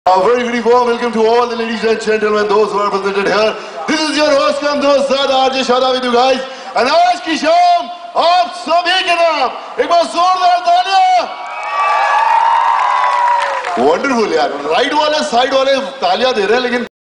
A very very warm welcome to all the ladies and gentlemen, those who are presented here. This is your host come dost RJ Shada with you guys. And आज की शाम आप सभी के नाम एक बार जोरदार तालियां. Wonderful यार, राइट वाले साइड वाले तालियां दे रहे हैं लेकिन